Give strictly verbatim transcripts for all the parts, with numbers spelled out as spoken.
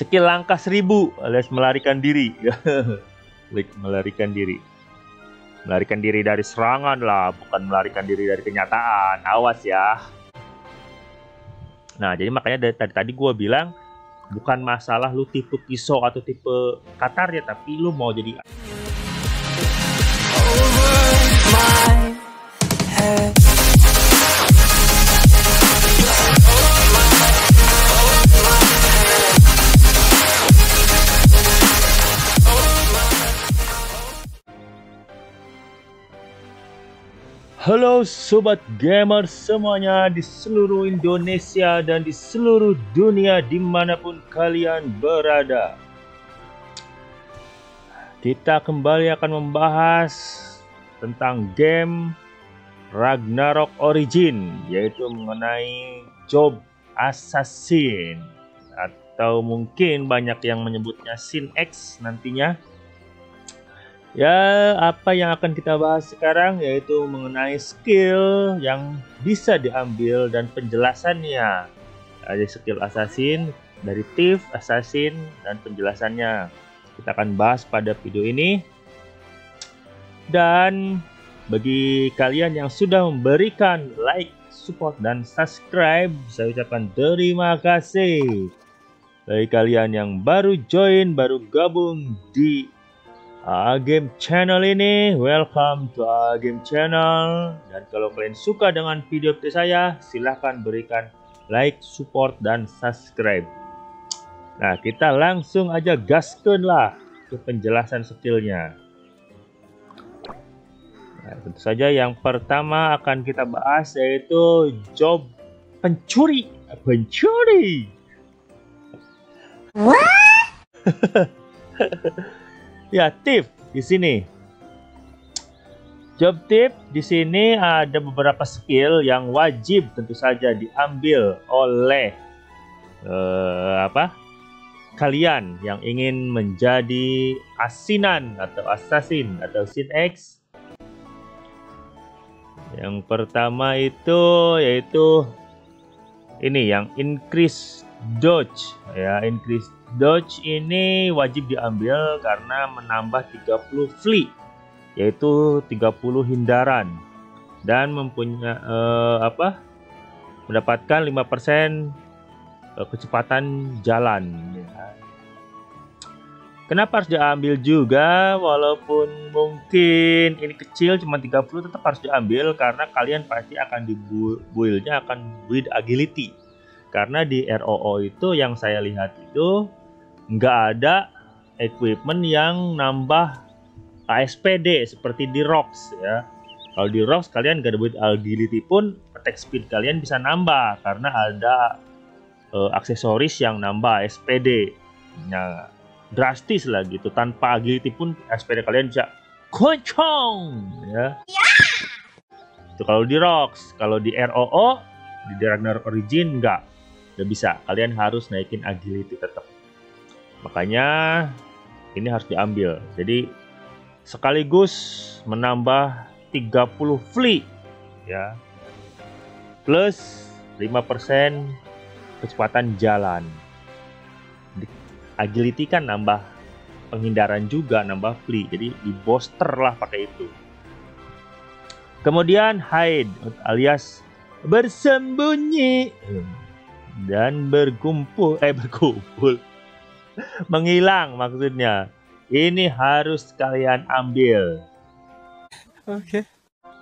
skill langkah seribu alias melarikan diri. Klik melarikan diri. Melarikan diri dari serangan lah, bukan melarikan diri dari kenyataan. Awas ya. Nah, jadi makanya dari tadi tadi gue bilang bukan masalah lu tipe Kiso atau tipe Qatar ya, tapi lu mau jadi Halo Sobat Gamer semuanya di seluruh Indonesia dan di seluruh dunia dimanapun kalian berada. Kita kembali akan membahas tentang game Ragnarok Origin, yaitu mengenai job assassin, atau mungkin banyak yang menyebutnya Sin X nantinya. Ya, apa yang akan kita bahas sekarang yaitu mengenai skill yang bisa diambil dan penjelasannya. Ada skill assassin, dari thief, assassin, dan penjelasannya. Kita akan bahas pada video ini. Dan bagi kalian yang sudah memberikan like, support, dan subscribe, saya ucapkan terima kasih. Bagi kalian yang baru join, baru gabung di A Game Channel ini, welcome to A Game Channel. Dan kalau kalian suka dengan video-video saya, silahkan berikan like, support, dan subscribe. Nah, kita langsung aja gaskeun lah ke penjelasan skillnya. Nah, tentu saja yang pertama akan kita bahas yaitu job pencuri. Pencuri. What? Ya, tip di sini. Job tip di sini ada beberapa skill yang wajib tentu saja diambil oleh uh, apa? Kalian yang ingin menjadi asinan atau assassin atau Sin X. Yang pertama itu yaitu ini yang increase dodge ya, increase dodge ini wajib diambil karena menambah tiga puluh flee, yaitu tiga puluh hindaran, dan mempunyai eh, apa? mendapatkan lima persen kecepatan jalan ya. Kenapa harus diambil juga walaupun mungkin ini kecil cuma tiga puluh, tetap harus diambil karena kalian pasti akan di build-nya akan build agility. Karena di R O O itu yang saya lihat itu nggak ada equipment yang nambah A S P D seperti di Rocks ya. Kalau di Rocks kalian nggak ada build agility pun attack speed kalian bisa nambah karena ada uh, aksesoris yang nambah A S P D. Nah, drastis lah gitu. Tanpa agility pun A S P D kalian bisa koncong ya. Itu kalau di Rocks. Kalau di R O O, di Ragnarok Origin nggak, nggak bisa. Kalian harus naikin agility tetap. Makanya ini harus diambil. Jadi sekaligus menambah tiga puluh flee ya. Plus lima persen kecepatan jalan. Agility kan nambah penghindaran juga, nambah flee. Jadi di booster lah pakai itu. Kemudian hide alias bersembunyi dan berkumpul eh berkumpul. Menghilang maksudnya. Ini harus kalian ambil. Oke. Okay.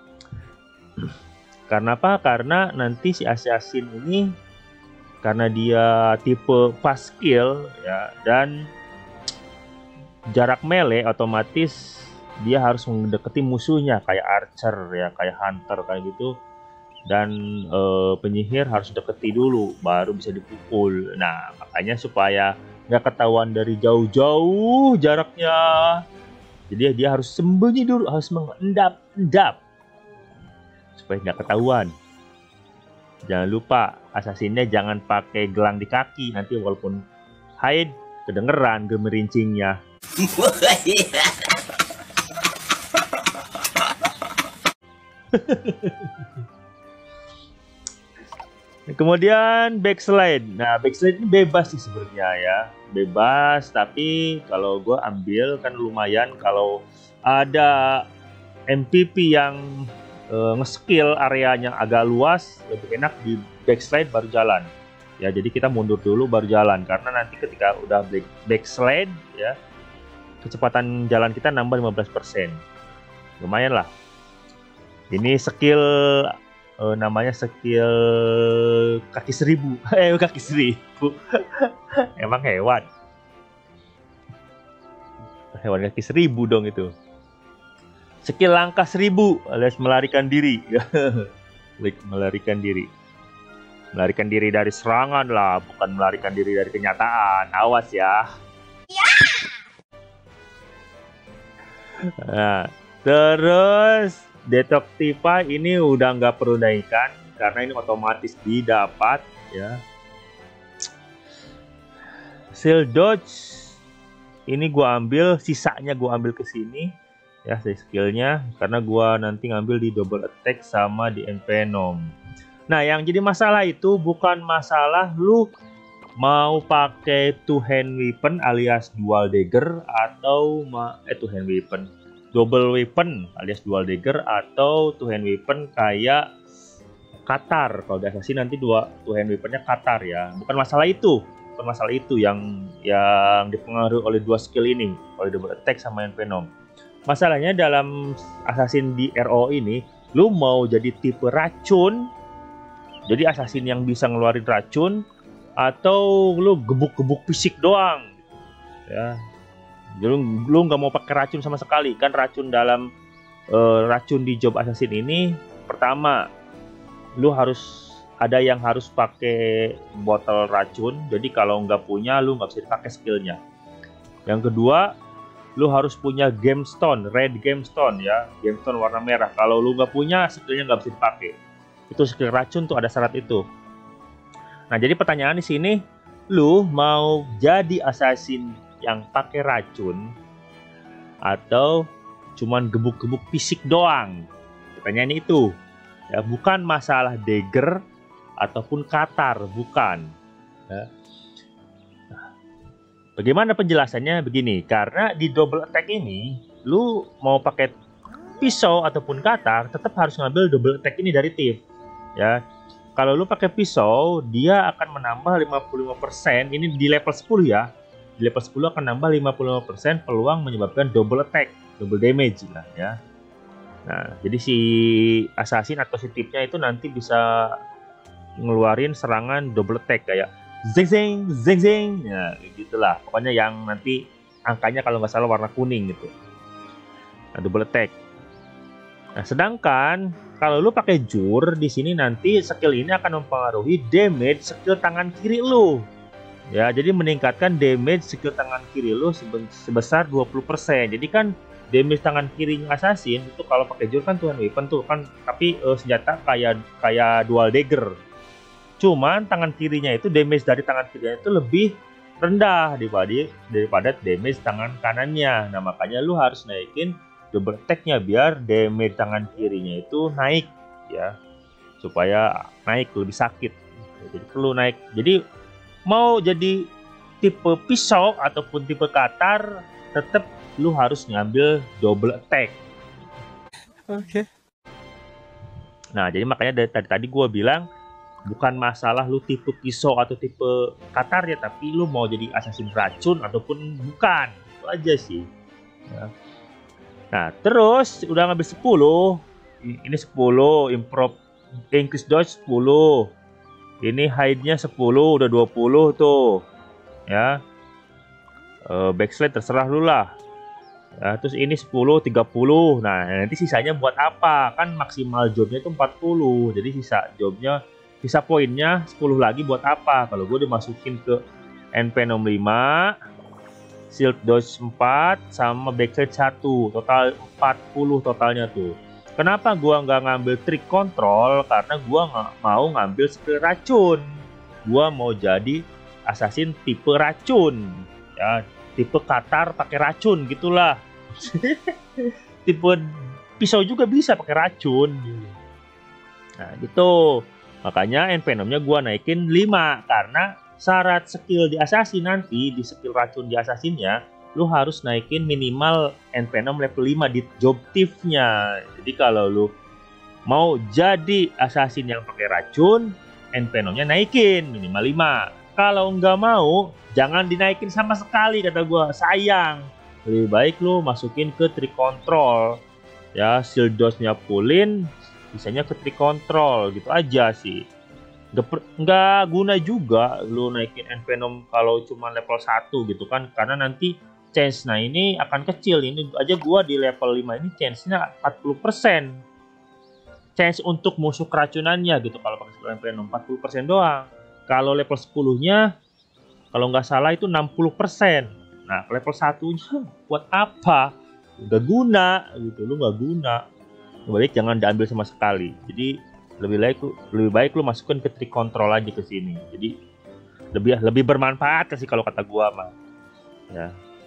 Karena apa? Karena nanti si assassin ini karena dia tipe fast skill ya, dan jarak melee otomatis dia harus mendekati musuhnya kayak archer ya, kayak hunter kayak gitu. Dan e, penyihir harus deketi dulu baru bisa dipukul. Nah, makanya supaya nggak ketahuan dari jauh-jauh jaraknya, jadi dia harus sembunyi dulu, harus mengendap-endap supaya nggak ketahuan. Jangan lupa assassinnya jangan pakai gelang di kaki, nanti walaupun hide kedengeran gemerincingnya. Kemudian backslide. Nah, backslide ini bebas sih sebenarnya ya. Bebas, tapi kalau gue ambil kan lumayan kalau ada M V P yang uh, nge-skill areanya agak luas, lebih enak di backslide baru jalan. Ya, jadi kita mundur dulu baru jalan karena nanti ketika udah backslide ya, kecepatan jalan kita nambah lima belas persen. Lumayan lah. Ini skill uh, namanya skill kaki seribu. Eh, kaki seribu. Emang hewan. Hewan kaki seribu dong itu. Skill langkah seribu alias melarikan diri. Melarikan diri. Melarikan diri dari serangan lah, bukan melarikan diri dari kenyataan. Awas ya. Nah, terus Detectiva ini udah nggak perlu naikkan karena ini otomatis didapat ya. Seal dodge ini gua ambil, sisanya gua ambil ke sini ya skillnya karena gua nanti ngambil di double attack sama di Envenom. Nah, yang jadi masalah itu bukan masalah lu mau pakai two hand weapon alias dual dagger atau eh two hand weapon double weapon alias dual dagger atau two hand weapon kayak Qatar. Kalau di Assassin nanti dua two hand weaponnya Qatar ya. Bukan masalah itu, bukan masalah itu yang yang dipengaruhi oleh dua skill ini, oleh double attack sama Envenom. Masalahnya dalam Assassin di R O ini, lu mau jadi tipe racun, jadi assassin yang bisa ngeluarin racun, atau lu gebuk-gebuk fisik doang ya. Lu lu nggak mau pakai racun sama sekali kan. Racun dalam uh, racun di job assassin ini, pertama lu harus ada yang harus pakai botol racun, jadi kalau nggak punya lu nggak bisa dipakai skillnya. Yang kedua, lu harus punya gemstone, red gemstone ya, gemstone warna merah. Kalau lu nggak punya, skillnya nggak bisa dipakai. Itu skill racun tuh ada syarat itu. Nah, jadi pertanyaan di sini, lu mau jadi assassin yang pakai racun atau cuman gebuk-gebuk fisik doang? Pertanyaan itu. Ya, bukan masalah dagger ataupun Qatar, bukan. Ya. Bagaimana penjelasannya? Begini, karena di double attack ini, lu mau pakai pisau ataupun Qatar, tetap harus ngambil double attack ini dari Thief. Ya, kalau lu pakai pisau, dia akan menambah lima puluh lima persen. Ini di level sepuluh ya. Di level sepuluh akan nambah lima puluh lima persen peluang menyebabkan double attack, double damage lah ya. Nah, jadi si assassin atau si tipnya itu nanti bisa ngeluarin serangan double attack kayak zing zing zing zing. Ya, gitulah. Pokoknya yang nanti angkanya kalau nggak salah warna kuning gitu. Nah, double attack. Nah, sedangkan kalau lu pakai jur di sini nanti skill ini akan mempengaruhi damage skill tangan kiri lu. Ya, jadi meningkatkan damage skill tangan kiri lu sebesar dua puluh persen. Jadi kan damage tangan kirinya assassin itu kalau pakai jur kan two hand weapon tuh kan, tapi uh, senjata kayak kayak dual dagger. Cuman tangan kirinya itu damage dari tangan kirinya itu lebih rendah daripada daripada damage tangan kanannya. Nah, makanya lu harus naikin double attack-nya biar damage tangan kirinya itu naik ya, supaya naik lebih sakit. Jadi perlu naik. Jadi mau jadi tipe pisau ataupun tipe Qatar, tetap lu harus ngambil double attack. Oke. Okay. Nah, jadi makanya dari tadi tadi gue bilang bukan masalah lu tipe pisau atau tipe Qatar ya, tapi lu mau jadi assassin racun ataupun bukan. Itu aja sih. Ya. Nah, terus udah ngambil sepuluh. Ini sepuluh, improve increase dodge sepuluh. Ini hide-nya sepuluh, udah dua puluh tuh. Ya. Uh, backslide terserah lu lah. Ya, terus ini sepuluh, tiga puluh. Nah, nanti sisanya buat apa? Kan maksimal jobnya itu empat puluh. Jadi sisa jobnya, sisa poinnya sepuluh lagi buat apa? Kalau gue dimasukin ke Envenom lima, Shield Dodge empat, sama Backslide satu. Total empat puluh totalnya tuh. Kenapa gua nggak ngambil Trick Control? Karena gua nggak mau ngambil skill racun. Gua mau jadi assassin tipe racun. Ya, tipe Qatar pakai racun gitulah. Tipe pisau juga bisa pakai racun. Nah, gitu. Makanya Envenomnya gua naikin lima, karena syarat skill di assassin nanti, di skill racun di assassinnya, lu harus naikin minimal Envenom level lima di job thief-nya. Jadi kalau lu mau jadi assassin yang pakai racun, Envenomnya naikin minimal lima. Kalau nggak mau, jangan dinaikin sama sekali, kata gua, sayang. Lebih baik lu masukin ke tree control. Ya, shield dodge-nya fullin, bisanya ke tree control, gitu aja sih. Nggak, nggak guna juga lu naikin Envenom kalau cuma level satu gitu kan, karena nanti chance nah ini akan kecil. Ini aja gua di level lima ini chance-nya empat puluh persen. Chance untuk musuh keracunannya gitu kalau pakai skill Envenom empat puluh persen doang. Kalau level sepuluh-nya kalau nggak salah itu enam puluh persen. Nah, level satu-nya buat apa? Nggak guna gitu, lu nggak guna. Balik jangan diambil sama sekali. Jadi lebih baik lebih baik lu masukin ke tree control aja ke sini. Jadi lebih lebih bermanfaat sih kalau kata gua mah. Ya.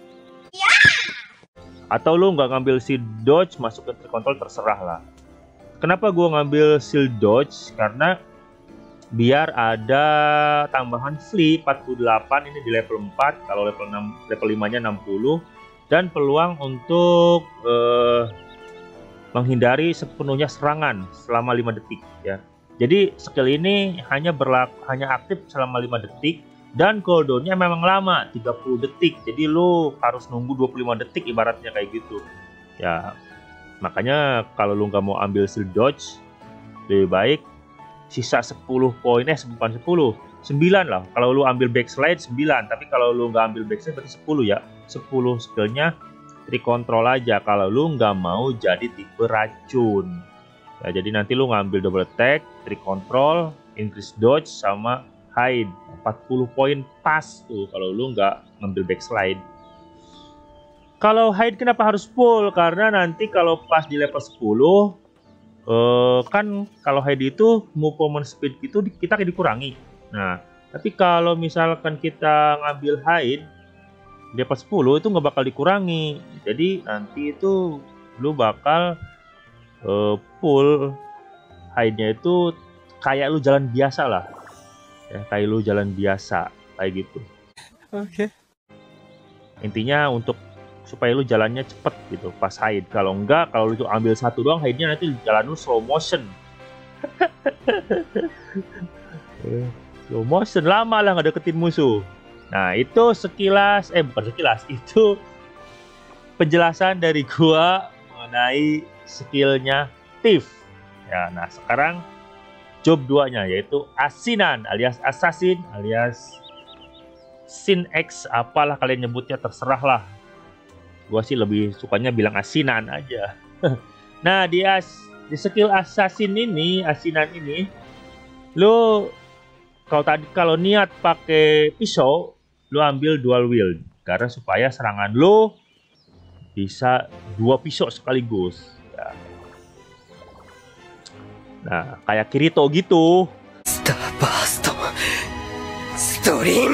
Atau lu nggak ngambil si dodge, masukin tree control, terserah lah. Kenapa gua ngambil shield dodge? Karena biar ada tambahan flee empat puluh delapan ini di level empat, kalau level enam, level lima-nya enam puluh, dan peluang untuk eh, menghindari sepenuhnya serangan selama lima detik ya. Jadi skill ini hanya berlaku hanya aktif selama lima detik dan cooldownnya memang lama, tiga puluh detik. Jadi lu harus nunggu dua puluh lima detik ibaratnya kayak gitu. Ya, makanya kalau lu nggak mau ambil shield dodge, lebih baik sisa sepuluh poinnya, bukan sepuluh, sembilan lah. Kalau lu ambil backslide sembilan, tapi kalau lu nggak ambil backslide berarti sepuluh ya. sepuluh skillnya tree control aja kalau lu nggak mau jadi tipe racun. Ya, jadi nanti lu ngambil double attack, tree control, increase dodge, sama hide. empat puluh poin pas tuh kalau lu nggak ngambil backslide. Kalau hide kenapa harus full? Karena nanti kalau pas di level sepuluh, Uh, kan kalau hide itu movement speed itu kita dikurangi. Nah, tapi kalau misalkan kita ngambil hide di level sepuluh itu nggak bakal dikurangi. Jadi nanti itu lu bakal uh, full hide-nya itu kayak lu jalan biasa lah. Ya, kayak lu jalan biasa kayak gitu. Oke. Okay. Intinya untuk supaya lu jalannya cepet gitu pas hide. Kalau enggak, kalau lu ambil satu doang hide-nya, nanti jalan lu slow motion. Slow motion, lama lah nggak deketin musuh. Nah, itu sekilas, eh bukan sekilas, itu penjelasan dari gua mengenai skillnya Thief. Ya, nah sekarang job dua-nya yaitu asinan alias assassin alias sin X, apalah kalian nyebutnya, terserah lah. Gua sih lebih sukanya bilang asinan aja. Nah, di, as, di skill assassin ini, asinan ini, lu kalau tadi kalau niat pakai pisau, lu ambil dual wield karena supaya serangan lu bisa dua pisau sekaligus. Ya. Nah, kayak Kirito gitu. Starburst Stream.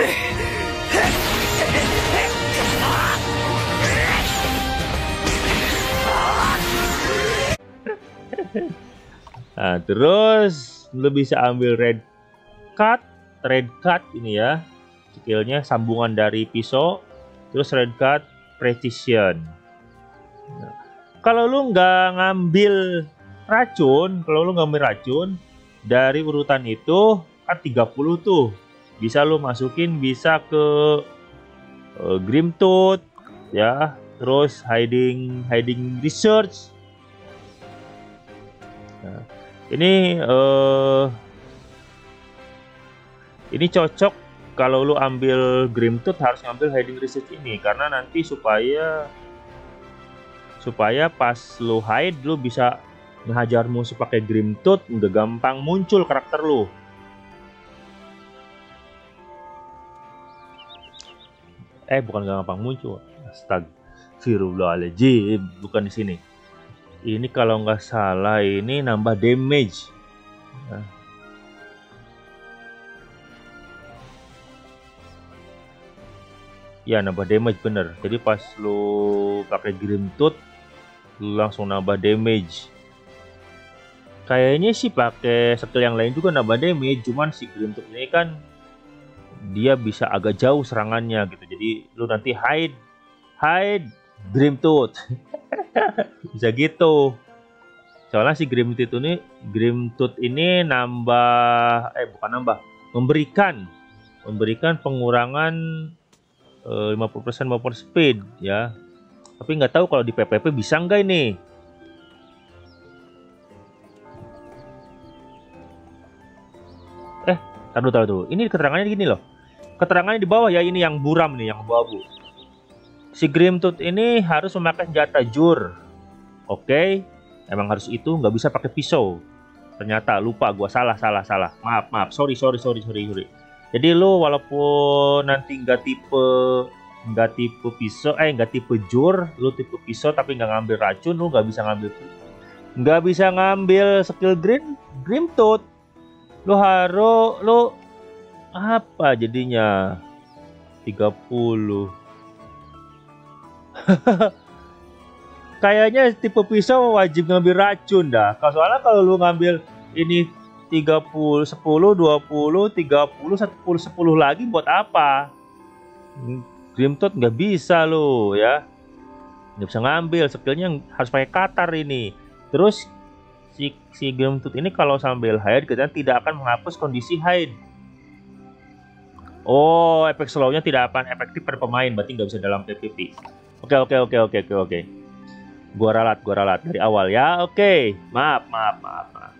Nah, terus lu bisa ambil red cut, red cut ini ya, skillnya sambungan dari pisau, terus red cut precision. Nah, kalau lu nggak ngambil racun, kalau lu ngambil racun dari urutan itu kan tiga puluh tuh, bisa lu masukin bisa ke uh, Grimtooth ya, terus hiding hiding research. Nah, ini uh, ini cocok kalau lu ambil Grimtooth, harus ngambil hiding research ini karena nanti supaya supaya pas lu hide lu bisa ngehajar musuh pakai Grimtooth, udah gampang muncul karakter lu. Eh bukan gampang muncul, astagfirullahaladzim, bukan di sini. Ini kalau nggak salah ini nambah damage. Nah. Ya nambah damage bener. Jadi pas lu pakai Grimtooth, lu langsung nambah damage. Kayaknya sih pakai skill yang lain juga nambah damage, cuman si Grim Tooth ini kan dia bisa agak jauh serangannya gitu. Jadi lu nanti hide hide Grim Tooth. Bisa gitu. Soalnya si Grim Tooth ini Grim Tooth ini nambah eh bukan nambah, memberikan memberikan pengurangan eh, lima puluh persen movement speed ya. Tapi nggak tahu kalau di P P P bisa nggak ini. Eh, taruh taruh dulu. Ini keterangannya gini loh. Keterangannya di bawah ya, ini yang buram nih, yang abu-abu. Si Grim Tooth ini harus memakai senjata jur. Oke, emang harus itu, nggak bisa pakai pisau. Ternyata lupa, gua salah salah salah. Maaf maaf, sorry sorry sorry sorry sorry. Jadi lu walaupun nanti nggak tipe nggak tipe pisau, eh nggak tipe jur, lu tipe pisau tapi nggak ngambil racun, lu nggak bisa ngambil nggak bisa ngambil skill Grim Grim Tooth. Lu harus lu apa jadinya tiga puluh. Kayaknya tipe pisau wajib ngambil racun dah. Kalau soalnya kalau lu ngambil ini tiga puluh, sepuluh, dua puluh, tiga puluh, sepuluh, sepuluh lagi buat apa? Grim Tooth nggak bisa lo ya. Nggak bisa ngambil, skillnya harus pakai katar ini. Terus si, si Grim Tooth ini kalau sambil hide kita tidak akan menghapus kondisi hide. Oh, efek slownya tidak akan efektif pada pemain, berarti nggak bisa dalam P V P. Oke oke oke oke oke oke. Gua ralat, gua ralat dari awal ya. Oke, maaf maaf maaf maaf.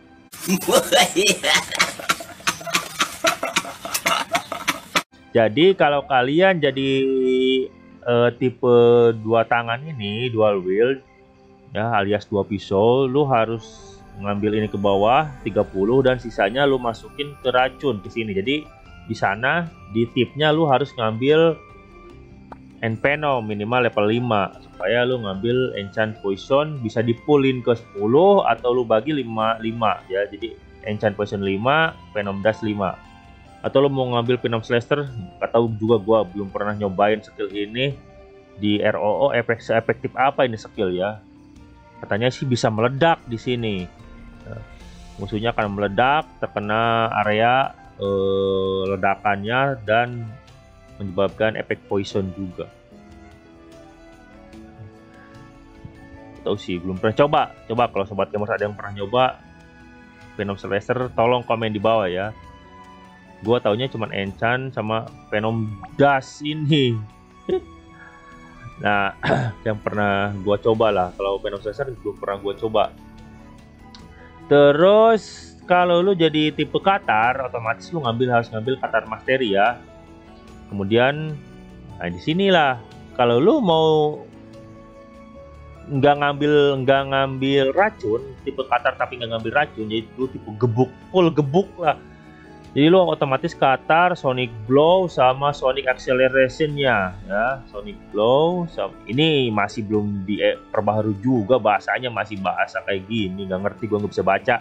Jadi kalau kalian jadi uh, tipe dua tangan ini, dual wield ya alias dua pisau, lu harus ngambil ini ke bawah tiga puluh dan sisanya lu masukin ke racun ke sini. Jadi di sana di tipnya lu harus ngambil Envenom minimal level lima supaya lu ngambil enchant poison bisa dipulin ke sepuluh atau lu bagi lima lima ya. Jadi enchant poison lima, venom dust lima. Atau lu mau ngambil venom slasher, gak tahu juga gua belum pernah nyobain skill ini di R O O efek efektif apa ini skill ya. Katanya sih bisa meledak di sini. Nah, musuhnya akan meledak terkena area eh, ledakannya dan menyebabkan efek poison juga. Tahu sih belum pernah coba. Coba kalau sobat gamers ada yang pernah nyoba Venom Slasher, tolong komen di bawah ya. Gua taunya cuma enchant sama Venom Dust ini. Nah, yang pernah gua coba lah. Kalau Venom Slasher belum pernah gua coba. Terus kalau lu jadi tipe Katar, otomatis lu ngambil harus ngambil Katar Mastery ya. Kemudian, nah di sinilah kalau lu mau nggak ngambil nggak ngambil racun, tipe Katar tapi nggak ngambil racun, jadi lu tipe gebuk, full gebuk lah. Jadi lu otomatis Katar, Sonic Blow sama Sonic Acceleration-nya ya. Sonic Blow sama, ini masih belum diperbaharui juga bahasanya, masih bahasa kayak gini, nggak ngerti, gua nggak bisa baca.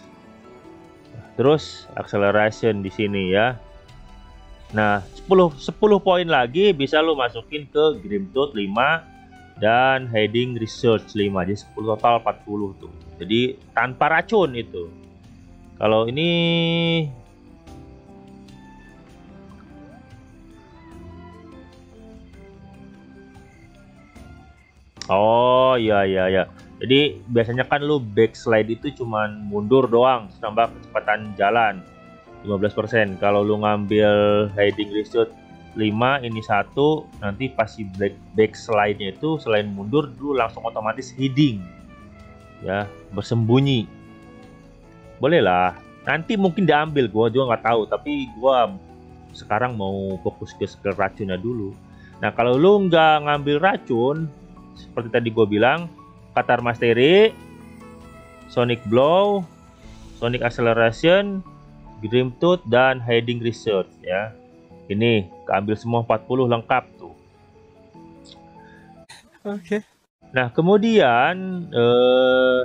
Terus Acceleration di sini ya. Nah, sepuluh, sepuluh poin lagi bisa lu masukin ke Grim Tooth lima dan Hiding Research lima. Jadi sepuluh total empat puluh tuh. Jadi tanpa racun itu. Kalau ini oh iya iya ya. Jadi biasanya kan lu backslide itu cuman mundur doang, tambah kecepatan jalan lima belas persen. Kalau lu ngambil Hiding Research lima ini satu, nanti pasti back, backslide-nya itu selain mundur lu langsung otomatis hiding ya, bersembunyi. Boleh lah, nanti mungkin diambil, gua juga nggak tahu, tapi gua sekarang mau fokus ke skill racunnya dulu. Nah kalau lu nggak ngambil racun seperti tadi gua bilang, Katar Mastery, Sonic Blow, Sonic Acceleration, Grim Tooth dan Hiding Research ya. Ini keambil semua empat puluh lengkap tuh. Oke. Okay. Nah, kemudian eh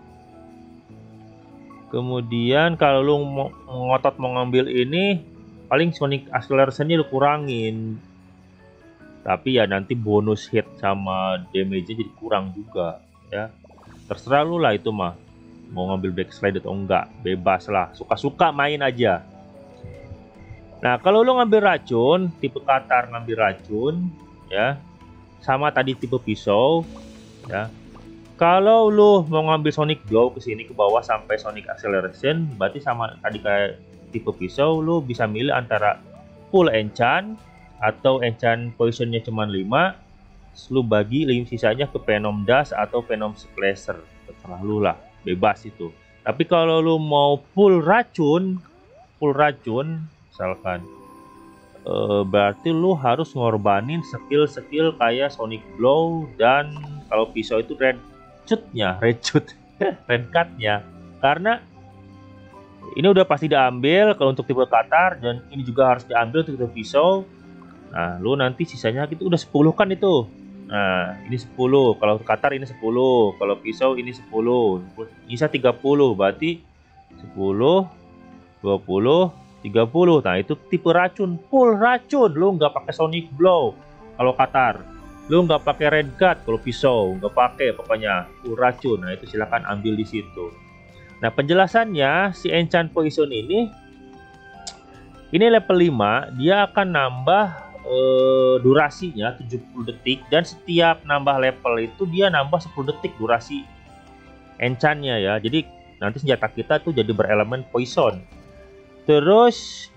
kemudian kalau lu mau ngotot mau ngambil ini, paling Sonic Acceleration-nya lu kurangin. Tapi ya nanti bonus hit sama damage-nya jadi kurang juga ya. Terserah lu lah itu mah. mau ngambil backslide atau enggak, bebas lah, suka-suka main aja. Nah kalau lu ngambil racun, tipe Qatar ngambil racun ya, sama tadi tipe pisau ya. Kalau lu mau ngambil Sonic Blow ke sini ke bawah sampai Sonic Acceleration, berarti sama tadi kayak tipe pisau, lu bisa milih antara full enchant atau enchant poisonnya cuma lima, lu bagi sisanya ke Venom Dash atau Venom Splasher, terserah lu lah, bebas itu. Tapi kalau lu mau full racun, full racun misalkan, uh, berarti lu harus ngorbanin skill-skill kayak Sonic Blow dan kalau pisau itu red cut-nya, red cut, red cut-nya. Karena ini udah pasti diambil kalau untuk tipe Qatar, dan ini juga harus diambil untuk tipe pisau. Nah, lu nanti sisanya itu udah sepuluh kan itu. Nah, ini sepuluh, kalau Qatar ini sepuluh, kalau pisau ini sepuluh. Bisa tiga puluh, berarti sepuluh, dua puluh, tiga puluh. Nah, itu tipe racun, full racun. Lu nggak pakai Sonic Blow kalau Qatar. Lu nggak pakai red guard kalau pisau, nggak pakai, pokoknya full racun. Nah, itu silahkan ambil di situ. Nah, penjelasannya si enchant poison ini ini level lima, dia akan nambah eh, durasinya tujuh puluh detik, dan setiap nambah level itu dia nambah sepuluh detik durasi enchantnya ya. Jadi nanti senjata kita tuh jadi berelemen poison. Terus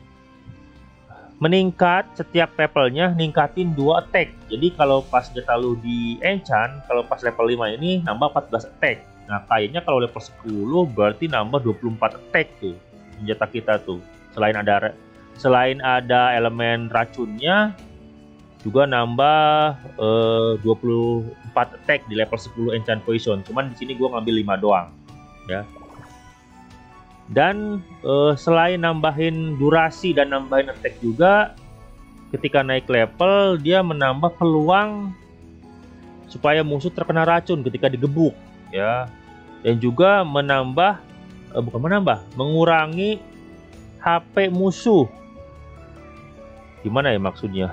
meningkat setiap levelnya, ningkatin dua attack. Jadi kalau pas senjata lu di enchant, kalau pas level lima ini nambah empat belas attack. Nah kayaknya kalau level sepuluh berarti nambah dua puluh empat attack tuh senjata kita tuh. Selain ada selain ada elemen racunnya, juga nambah eh, dua puluh empat attack di level sepuluh enchant poison. Cuman di sini gua ngambil lima doang ya. Dan eh, selain nambahin durasi dan nambahin attack juga, ketika naik level dia menambah peluang supaya musuh terkena racun ketika digebuk ya. Dan juga menambah eh, bukan menambah, mengurangi H P musuh. Gimana ya maksudnya?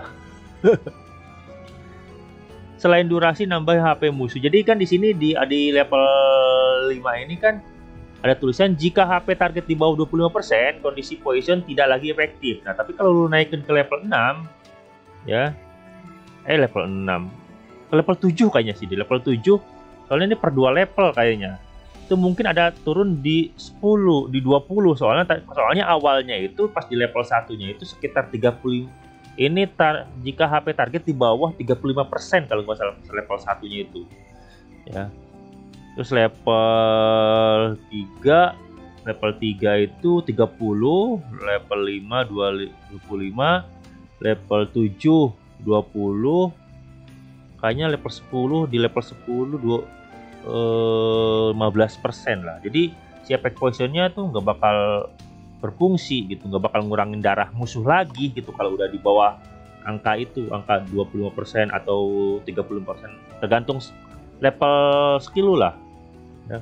Selain durasi nambah H P musuh. Jadi kan di sini di di level lima ini kan ada tulisan jika H P target di bawah dua puluh lima persen, kondisi poison tidak lagi efektif. Nah, tapi kalau lu naikin ke level enam ya. Eh level enam. Ke level tujuh kayaknya sih, di level tujuh. Soalnya ini per dua level kayaknya. Itu mungkin ada turun di sepuluh, di dua puluh soalnya soalnya awalnya itu pas di level satunya itu sekitar tiga puluh. Ini tar, jika H P target di bawah tiga puluh lima persen kalau nggak salah level satunya itu. Ya. Terus level tiga, level tiga itu tiga puluh, level lima dua puluh lima, level tujuh dua puluh. Kayaknya level sepuluh, di level sepuluh dua, eh, lima belas persen lah. Jadi si efek poisonnya tuh nggak bakal berfungsi gitu, nggak bakal ngurangin darah musuh lagi gitu kalau udah di bawah angka itu, angka dua puluh lima persen atau tiga puluh lima persen, tergantung level skill lu lah ya.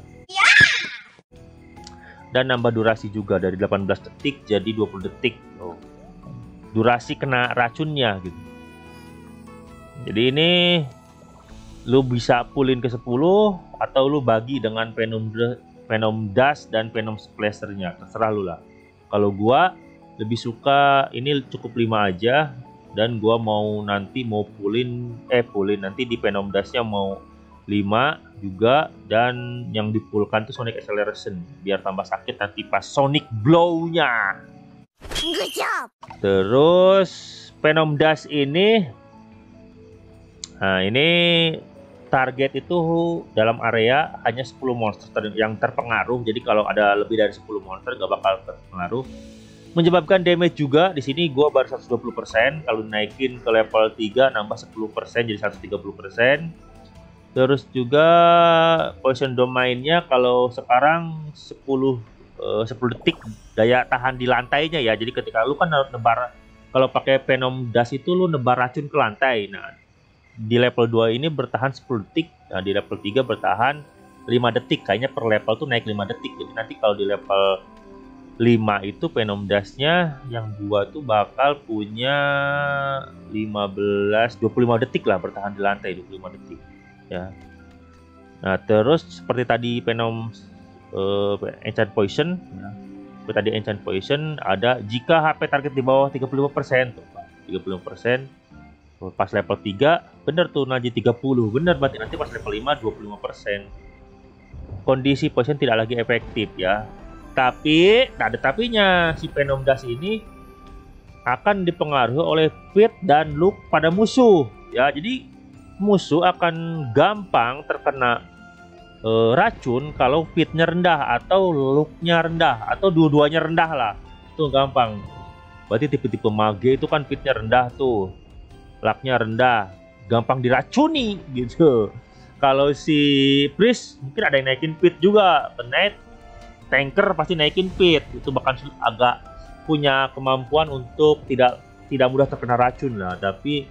Dan nambah durasi juga dari delapan belas detik jadi dua puluh detik. Oh. Durasi kena racunnya gitu. Jadi ini lu bisa pullin ke sepuluh atau lu bagi dengan Venom Venom Dash dan Venom Splasher-nya, terserah lu lah. Kalau gua lebih suka ini cukup lima aja, dan gua mau nanti mau pullin eh pullin nanti di Venom Dash-nya mau lima juga, dan yang dipulkan tuh Sonic Acceleration biar tambah sakit nanti pas Sonic Blow-nya. Good job. Terus Venom Dash ini, nah ini target itu dalam area hanya sepuluh monster ter yang terpengaruh. Jadi kalau ada lebih dari sepuluh monster gak bakal terpengaruh. Menyebabkan damage juga di sini gua baru seratus dua puluh persen. Kalau naikin ke level tiga nambah sepuluh persen jadi seratus tiga puluh persen. Terus juga poison domainnya kalau sekarang sepuluh detik daya tahan di lantainya ya. Jadi ketika lu kan nebar, kalau pakai Venom Dash itu lu nebar racun ke lantai. Nah, di level dua ini bertahan sepuluh detik. Nah, di level tiga bertahan lima detik. Kayaknya per level tuh naik lima detik. Jadi nanti kalau di level lima itu Venom Dash-nya yang gua tuh bakal punya lima belas dua puluh lima detik lah bertahan di lantai, dua puluh lima detik. Ya. Nah, terus seperti tadi Venom uh, enchant poison ya. Tadi enchant poison ada jika H P target di bawah tiga puluh lima persen tuh Pak. tiga puluh lima persen pas level tiga bener tuh Najib tiga puluh bener, berarti nanti pas level lima dua puluh lima persen. Kondisi poison tidak lagi efektif ya. Tapi tak ada tapinya, si Venom Dust ini akan dipengaruhi oleh fit dan look pada musuh ya. Jadi musuh akan gampang terkena uh, racun kalau fitnya rendah atau looknya rendah atau dua-duanya rendah lah. Itu gampang. Berarti tipe-tipe mage itu kan fitnya rendah tuh, lucknya rendah, gampang diracuni gitu. Kalau si priest mungkin ada yang naikin fit juga, knight, tanker pasti naikin fit. Itu bahkan agak punya kemampuan untuk tidak tidak mudah terkena racun lah. Tapi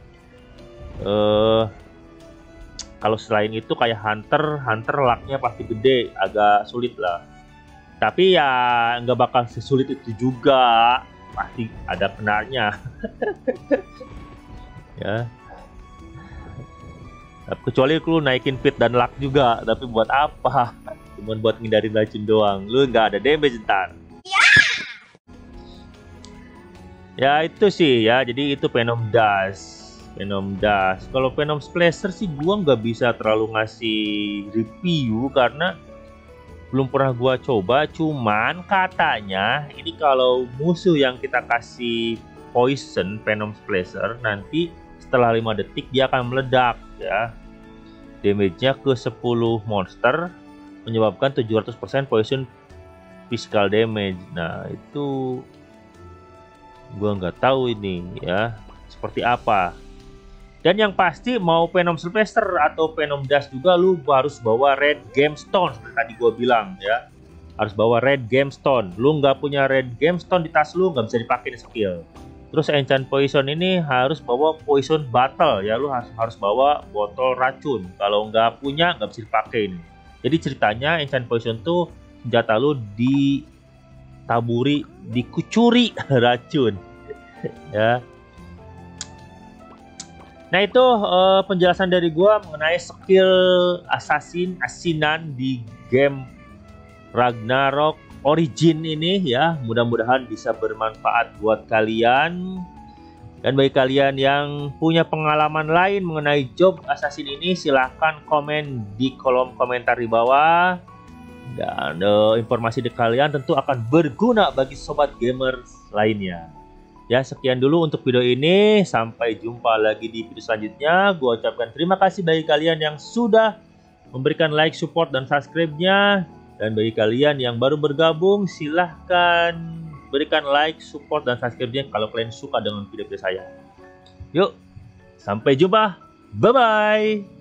eh, kalau selain itu kayak hunter, hunter lucknya pasti gede, agak sulit lah. Tapi ya nggak bakal sesulit itu juga, pasti ada kenanya. Ya. Kecuali lu naikin fit dan luck juga, tapi buat apa? Cuman buat ngindarin racun doang. Lu nggak ada damage ntar. Ya itu sih ya, jadi itu Venom Dust. Venom Dust. Kalau Venom Splasher sih gua nggak bisa terlalu ngasih review karena belum pernah gua coba. Cuman katanya ini kalau musuh yang kita kasih poison Venom Splasher nanti setelah lima detik dia akan meledak ya. Damage-nya ke sepuluh monster menyebabkan tujuh ratus persen poison physical damage. Nah, itu gua nggak tahu ini ya seperti apa. Dan yang pasti mau Venom Sylvester atau Venom Dust juga lu harus bawa Red Gemstone seperti tadi gua bilang ya. Harus bawa Red Gemstone. Lu nggak punya Red Gemstone di tas lu nggak bisa dipakai skill. Terus enchant poison ini harus bawa poison bottle ya, lu harus harus bawa botol racun. Kalau nggak punya nggak bisa dipakai ini. Jadi ceritanya enchant poison tuh senjata lu ditaburi, dikucuri racun ya. Nah itu uh, penjelasan dari gua mengenai skill assassin asinan di game Ragnarok Origin ini ya. Mudah-mudahan bisa bermanfaat buat kalian. Dan bagi kalian yang punya pengalaman lain mengenai job assassin ini, silahkan komen di kolom komentar di bawah. Dan uh, informasi dari kalian tentu akan berguna bagi sobat gamer lainnya. Ya sekian dulu untuk video ini. Sampai jumpa lagi di video selanjutnya. Gua ucapkan terima kasih bagi kalian yang sudah memberikan like, support, dan subscribe-nya. Dan bagi kalian yang baru bergabung, silahkan berikan like, support, dan subscribe-nya kalau kalian suka dengan video-video saya. Yuk, sampai jumpa. Bye-bye.